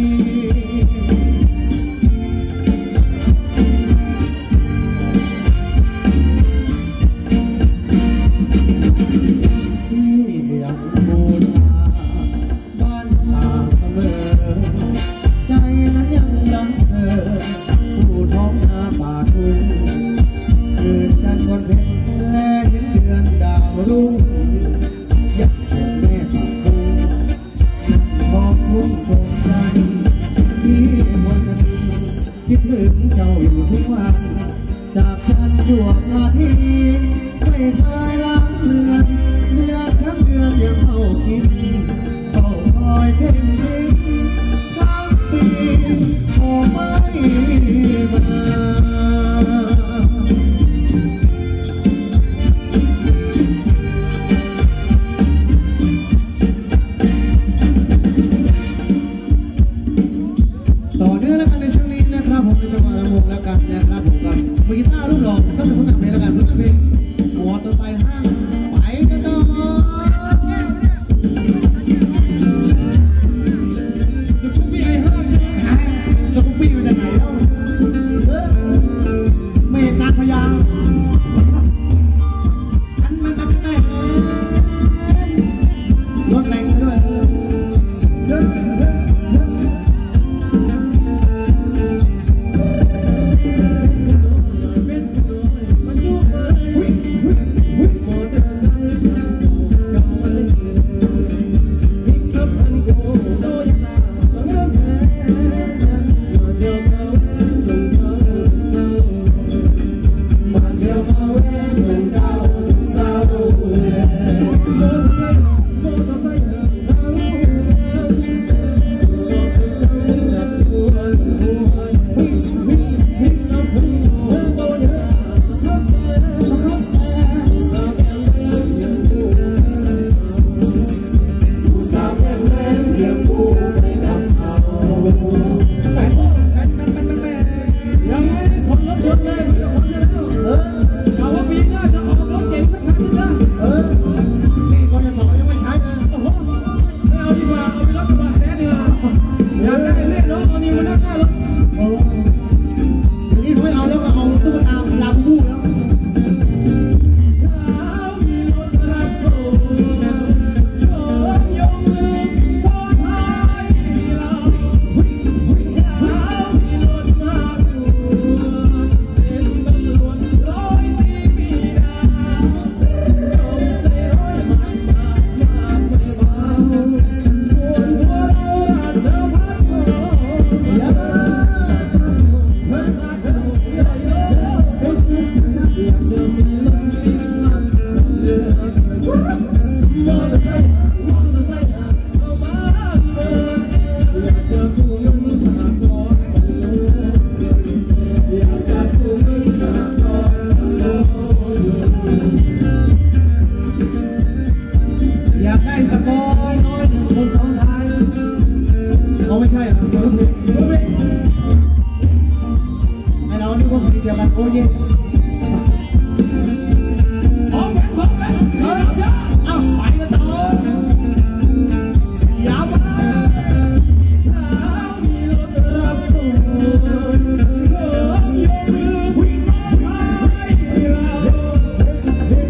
คิดถึงเจ้าอยู่ทุกวันจากจันทร์จวบอาทิตย์ไม่เคยล้างเลือนเดือนทั้งเดือนยังเฝ้าคิดเฝ้าคอยเพ่งพิษทั้งปีก็ไม่มาต่อเนื่องแล้วกันในช่วงนี้นะครับผมในจังหวะละมุงแล้วกันนะครับผมกับมือกีตาร์รูปหล่อสักหนึ่งผลงานเพลงแล้วกันผลงานเพลงมอเตอร์ไซค์ส่งเจ้าเศร้าเ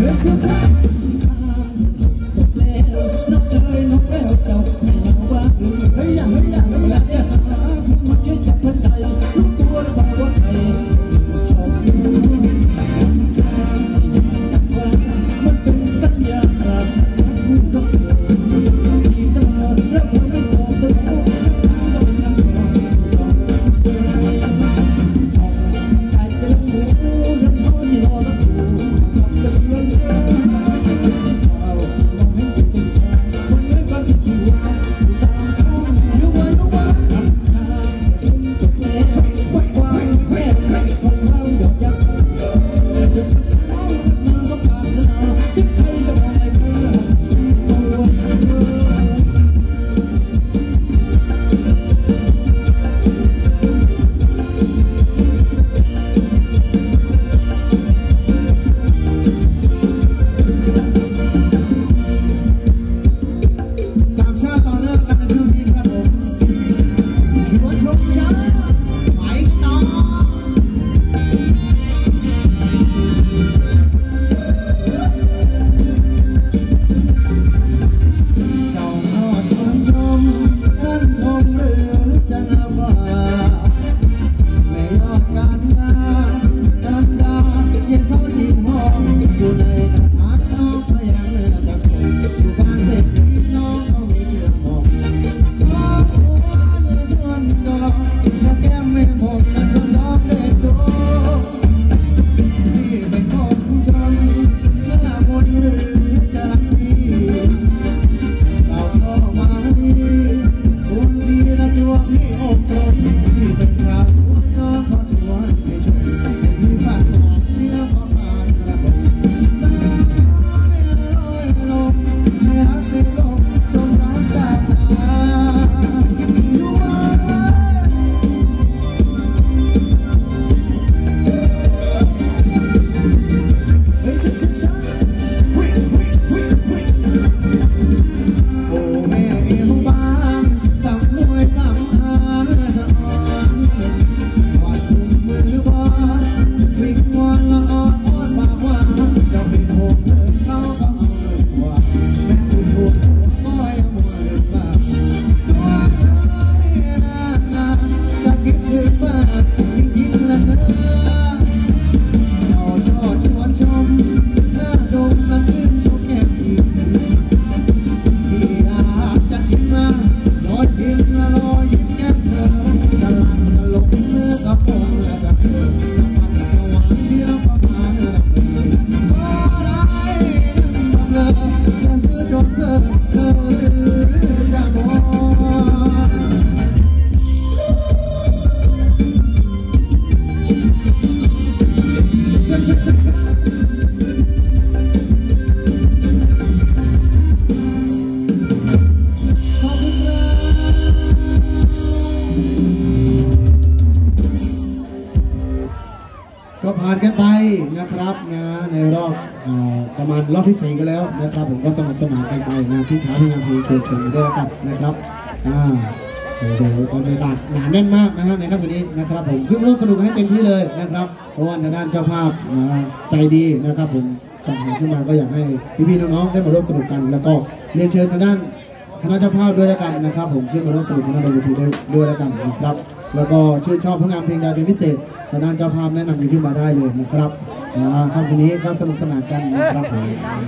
ก็ผ่านกันไปนะครับนะในรอบประมาณรอบที่สี่กันแล้วนะครับผมก็สนุกสนานกันไปนะที่ท้าที่งานเพลงโชว์ชมด้วยกันนะครับอ่าโอ้โหบรรยากาศหนาแน่นมากนะฮะในค่ำวันนี้นะครับผมขึ้นร่วมสนุกให้เต็มที่เลยนะครับเพราะว่าในด้านเจ้าภาพใจดีนะครับผมจัดหาขึ้นมาก็อยากให้พี่ๆน้องๆได้มาร่วมสนุกกันแล้วก็เรียนเชิญในด้านคณะเจ้าภาพด้วยแล้วกันนะครับผมขึ้นมาร่วมสนุกในด้านเวทีด้วยแล้วกันนะครับแล้วก็ชื่นชอบผลงานเพลงใดเป็นพิเศษทางด้านเจ้าภาพแนะนำขึ้นมาได้เลยนะครับค่ำคืนนี้ก็สนุกสนานกันนะครับผม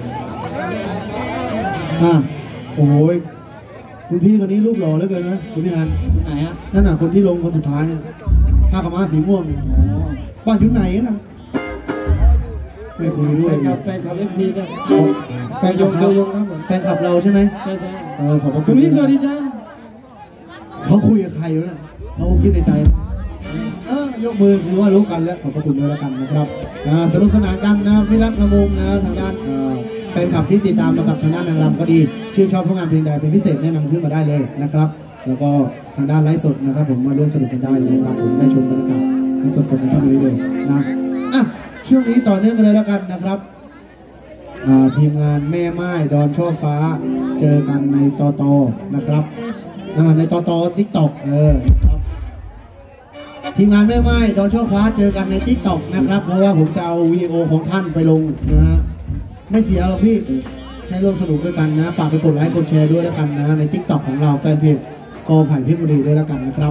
อ่าโอ้ยคุณพี่คนนี้รูปหล่อเหลือเกินนะคุณพี่นันไหนฮะนั่นน่ะคนที่ลงคนสุดท้ายเนี่ยผ้ากำมะสีม่วงบ้านอยู่ไหนนะไม่คุยด้วยแฟนคลับเอฟซีจ้ะแฟนคลับเราแฟนคลับเราใช่ไหมใช่ใช่เออขอบคุณคุณพี่สวัสดีจ้าเขาคุยกับใครอยู่นะเขาคิดในใจเออยกมือคือว่ารู้กันแล้วขอบคุณด้วยแล้วกันนะครับสนุกสนานกันนะไม่รักระวงนะทางด้านแฟนคลับที่ติดตามมากับทางด้านนางรำก็ดีชื่นชอบผลงานเพลงใดเป็นพิเศษแนะนำขึ้นมาได้เลยนะครับแล้วก็ทางด้านไลฟ์สดนะครับผมมาร่วมสนุกกันได้นะครับผมได้ชมบรรยากาศสดๆในค่ำนี้เลยนะอ่ะช่วงนี้ต่อเนื่องกันเลยแล้วกันนะครับทีมงานแม่ไม้ดอนช่อฟ้าเจอกันในตอตอนะครับในตอตอติ๊กต็อกเออครับทีมงานแม่ไม้ดอนช่อฟ้าเจอกันในติ๊กต็อกนะครับเพราะว่าผมจะเอาวิดีโอของท่านไปลงนะฮะไม่เสียหรอกพี่ให้ร่วมสนุกด้วยกันนะฝากไปกดไลค์กดแชร์ด้วยแล้วกันนะใน ติ๊กต็อก ของเราแฟนเพจกอไผ่เพชรบุรีด้วยแล้วกันนะครับ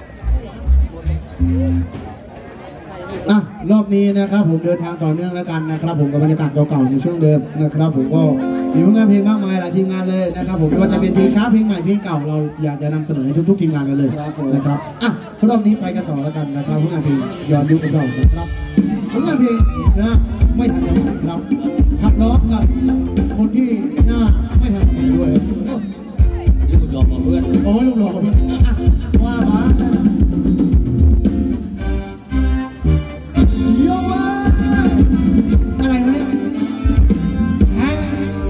อ่ะรอบนี้นะครับผมเดินทางต่อเนื่องแล้วกันนะครับผมกับบรรยากาศเก่าๆในช่วงเดิมนะครับผมก็มีผลงานเพลงมากมายหลายทีมงานเลยนะครับผมไม่ว่าจะเป็นเพลงช้าเพลงใหม่เพลงเก่าเราอยากจะนำเสนอให้ทุกๆทีมงานกันเลยนะครับอ่ะรอบนี้ไปกันต่อแล้วกันนะครับผลงานเพลงย้อนยุคกันต่อนะครับผลงานเพลงนะไม่ทันสมัยครับขับร้องกับคนที่หน้าไม่ทันสมัยด้วยลูกหลอกเพื่อนโอ้ลูกหลอกเพื่อนว่ามาอะไรวะเนี่ยฮะ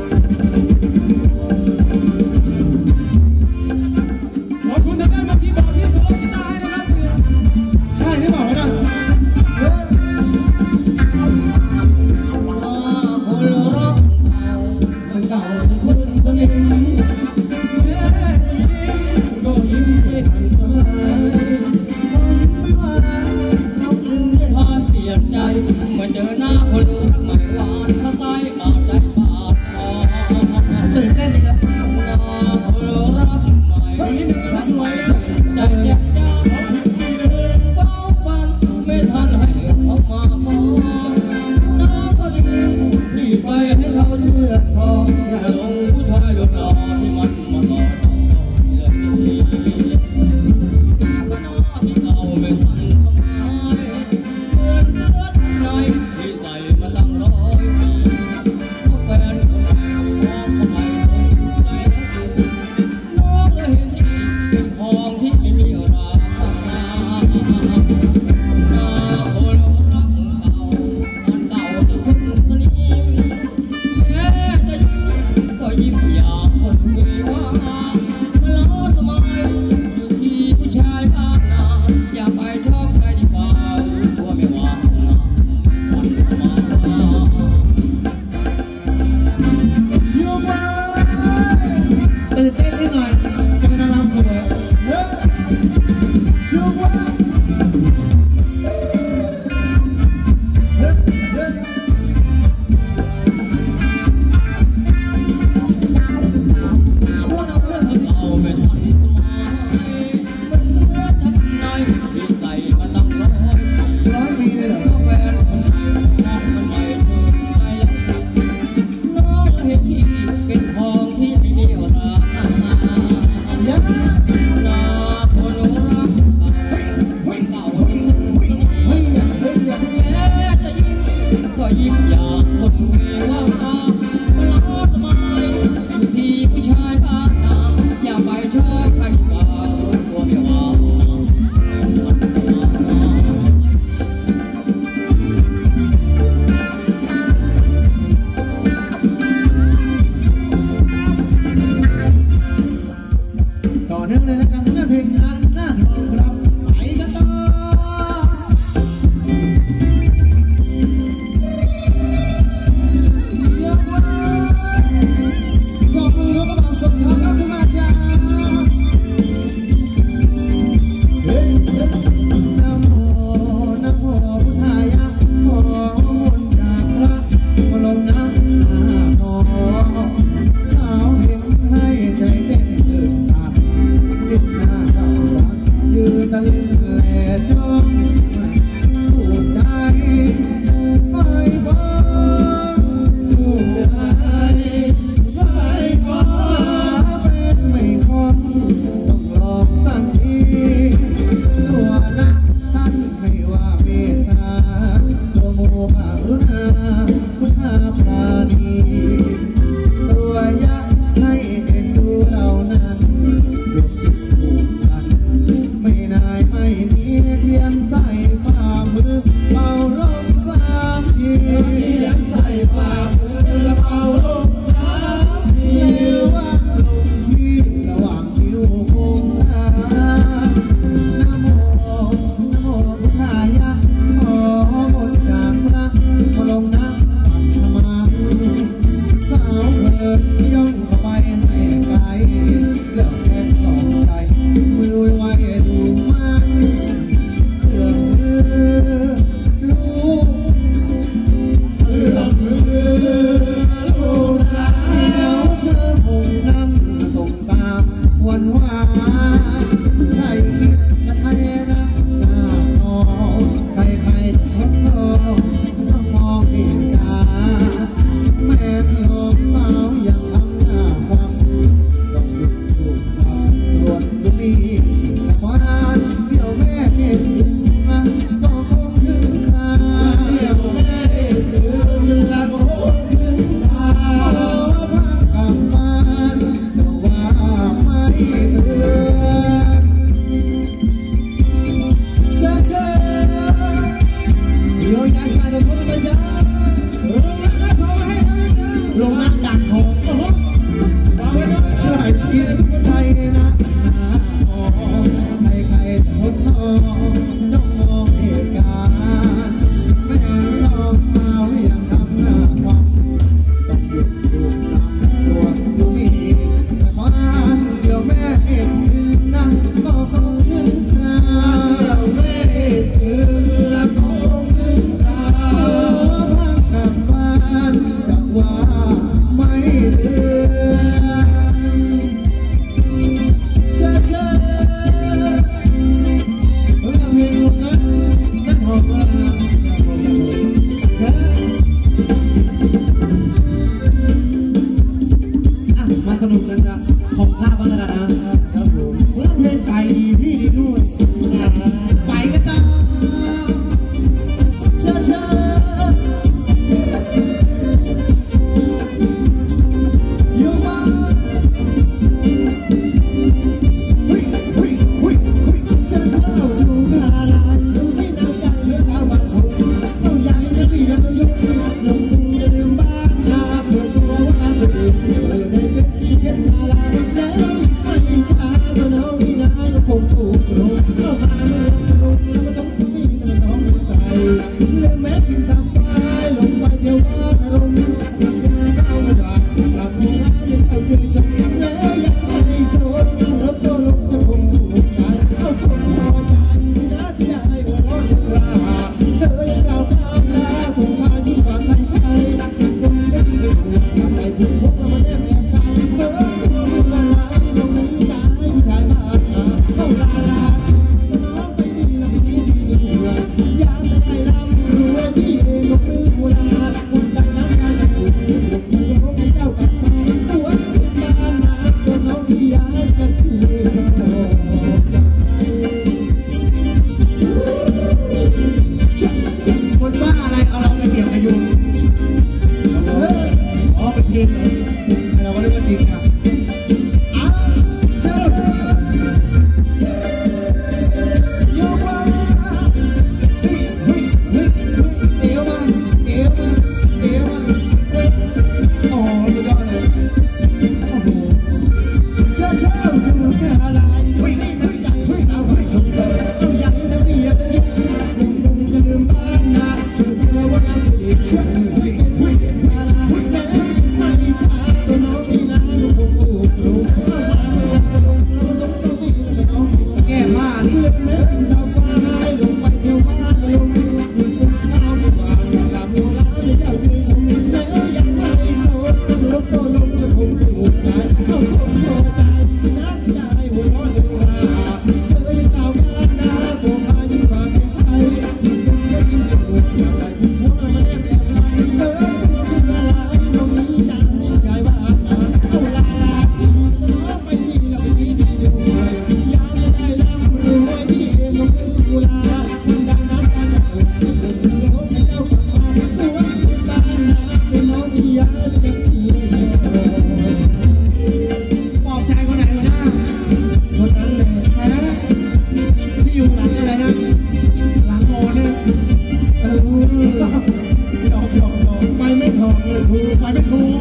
ขอบคุณทางด้านเมื่อกี้บอกที่โซโล่กีตาร์ให้นะครับใช่หรือเปล่าวะเนี่ยคนรักคนเก่าคนสนิทก็ยิ้มถูกไปไม่ถูก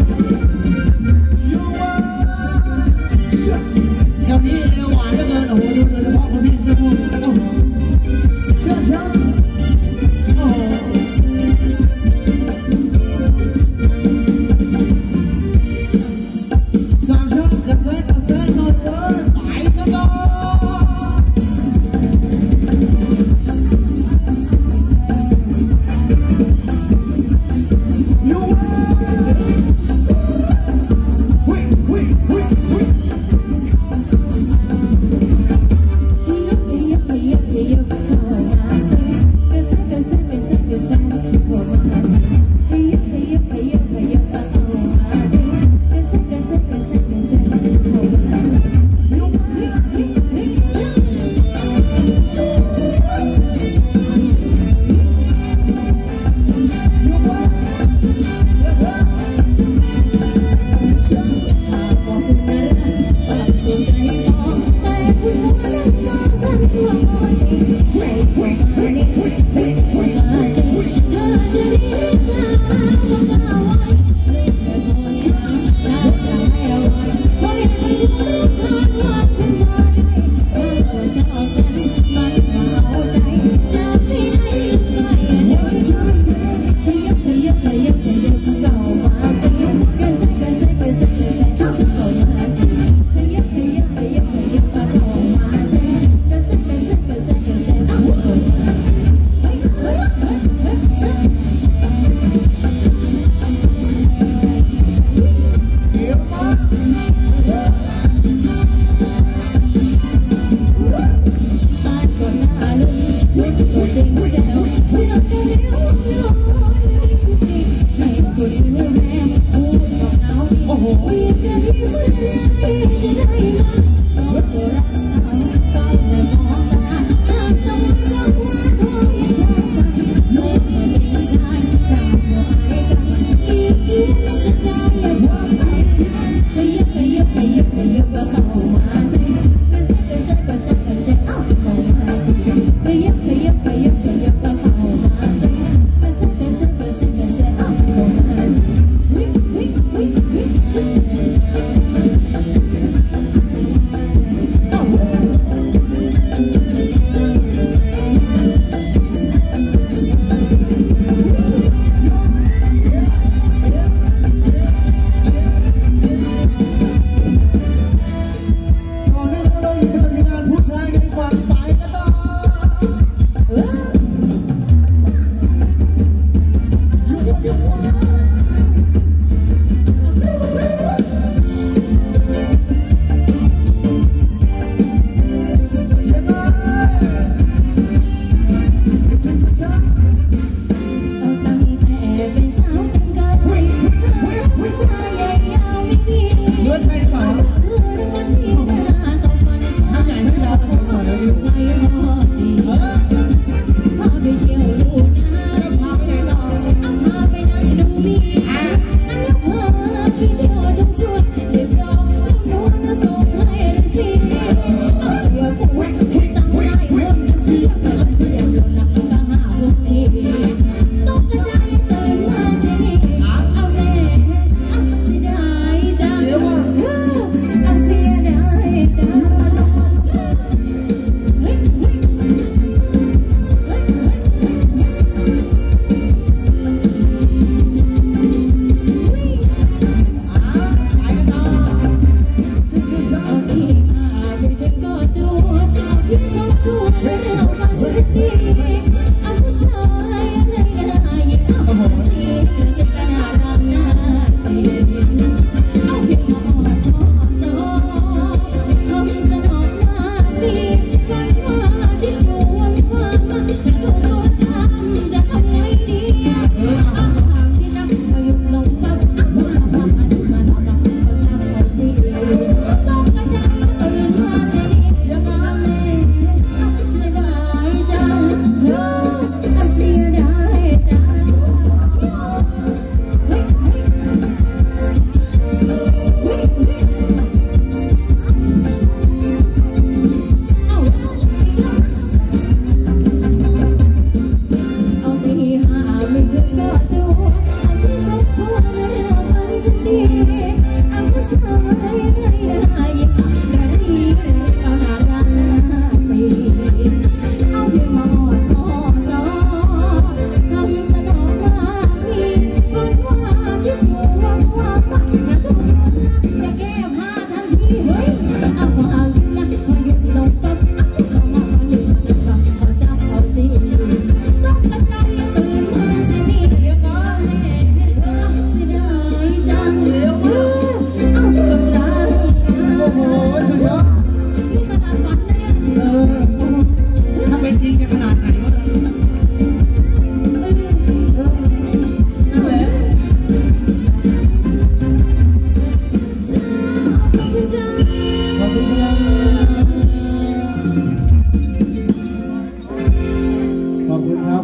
แถวนี้เอวหวานเหลือเกินโอ้โหดูโดยเฉพาะคนพี่เสื้อม่วงโอ้โหเชื่อเชื่อโอ้โหสามชอบกระเซ็นกระเซ็นนอนเว้ยไปกันต่อ We'll be right back.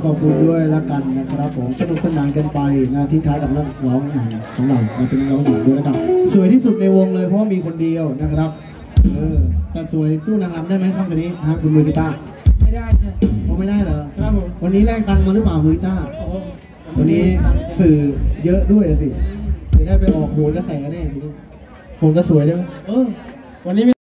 ขอบคุณด้วยแล้วกันนะครับผมสนุกสนานกันไปนะทิ้งท้ายกับนักร้องหนังของเราเราเป็นนักร้องหญิงด้วยแล้วกันสวยที่สุดในวงเลยเพราะว่ามีคนเดียวนะครับเออแต่สวยสู้นางรำได้ไหมครับวันนี้ฮะคุณมือกีตาร์ไม่ได้ใช่เพราะไม่ได้เหรอครับผมวันนี้แลกตังค์มาหรือเปล่ามือกีตาร์วันนี้สื่อเยอะด้วยสิจะได้ไปออกโหนกระแสแน่ทีนี้โหนก็สวยได้ไหมเออวันนี้